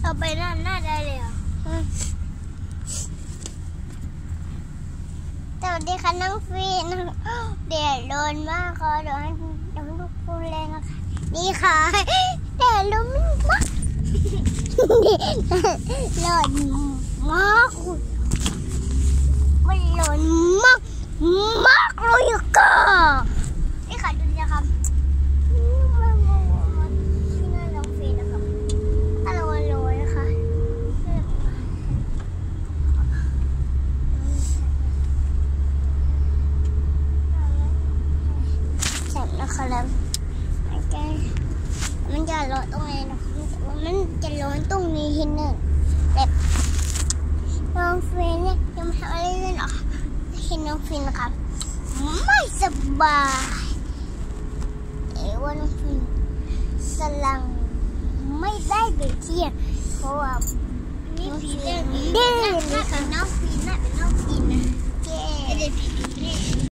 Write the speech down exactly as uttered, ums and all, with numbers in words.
เอาไปหน้าหน้าได้เลยเหรอสวัสดีค่ะน้องฟีนเดือดร้อนมากค่ะเดี๋ยวให้เดี๋ยวให้ทุกคนเลยนะคะนี่ค่ะเดือดร้อนมากร้อนมากมันร้อนมากมากเลยค่ะนี่ค่ะดูดิครับที่หน้าน้องฟีนนะครับอร่อยเลยนะคะเสร็จแล้วค่ะแล้วมันจะมันจะร้อนตรงนี้นะคะมันจะร้อนตรงนี้ทีนึงแบบน้องฟีนเนี่ยยังไม่ทำอะไรเลยหรอเห็นน้องฟีนนะครับไม่สบายเอว่าน้องฟีนสลังไม่ได้ไปเที่ยวเพราะว่าน้องฟีนดื้อเลยค่ะน้องฟี